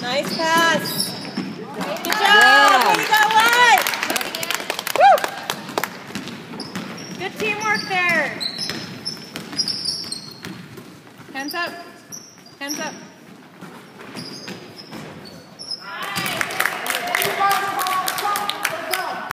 Nice pass. Good job. Way to go, White. Woo. Good teamwork there. Hands up. Hands up.